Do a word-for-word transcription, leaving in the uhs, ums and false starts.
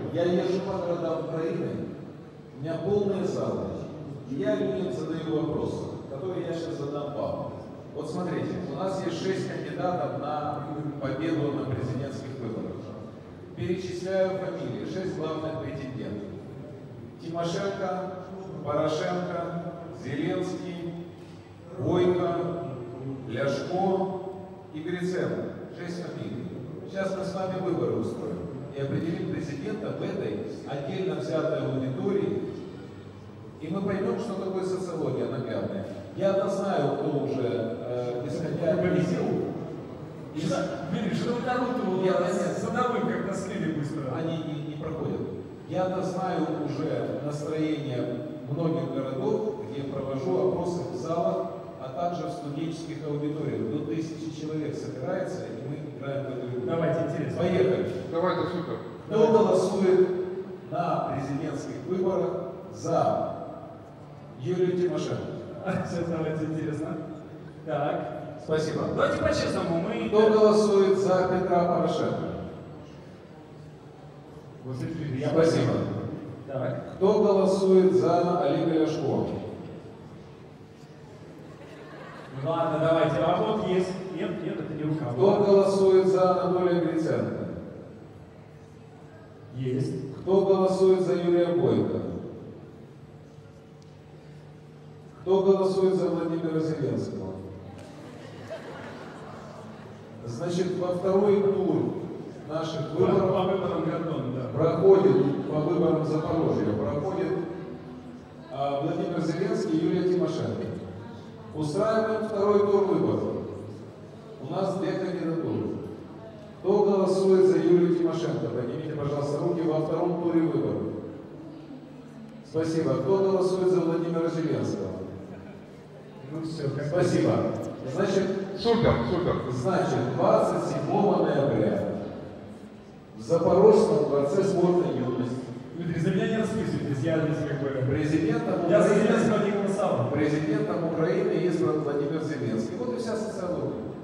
Я езжу по городам Украины, у меня полные залы. И я людям задаю вопросы, которые я сейчас задам вам. Вот смотрите, у нас есть шесть кандидатов на победу на президентских выборах. Перечисляю фамилии, шесть главных претендентов. Тимошенко, Порошенко, Зеленский, Бойко, Ляшко и Гриценко. Шесть фамилий. Сейчас мы с вами выборы устроим и определим президента в этой отдельно взятой аудитории. И мы поймем, что такое социология наглядная. Я-то знаю, кто уже, э, исходя из... Видишь, что коррупт садовым, как на слили быстро. Они не, не проходят. Я-то знаю уже настроение многих городов, где провожу опросы в залах, а также в студенческих аудиториях. До тысячи человек собирается, и мы играем в эту игру. Давайте, интересно. Поехали. Давайте, супер. Кто голосует на президентских выборах за Юлию Тимошенко? Сейчас давайте, интересно. Так. Спасибо. Давайте по-честному. Мы... Кто голосует за Петра Порошенко? Спасибо. Так. Кто голосует за Олега Ляшко? Ладно, давайте. А вот есть. Нет, нет, это не рука. Кто голосует за Анатолия Гриценко? Есть. Кто голосует за Юрия Бойко? Кто голосует за Владимира Зеленского? Значит, во второй тур наших выборов по выборам Гордона, да. проходит, по выборам Запорожья, проходит а, Владимир Зеленский и Юлия Тимошенко. Устраиваем второй тур выборов. У нас две кандидатуры. Кто голосует за Юлию Тимошенко? Поднимите, пожалуйста, руки во втором туре выборов. Спасибо. Кто голосует за Владимира Зеленского? Ну все, как Спасибо. Значит, Супер, супер. значит, двадцать седьмого ноября в Запорожском дворце спорта «Юность» Дмитрий, за меня не расписывайтесь, я здесь как бы... президентом Я за Украины, Зеленского не голосовал. президентом Украины избран Владимир Зеленский. Вот и вся социология.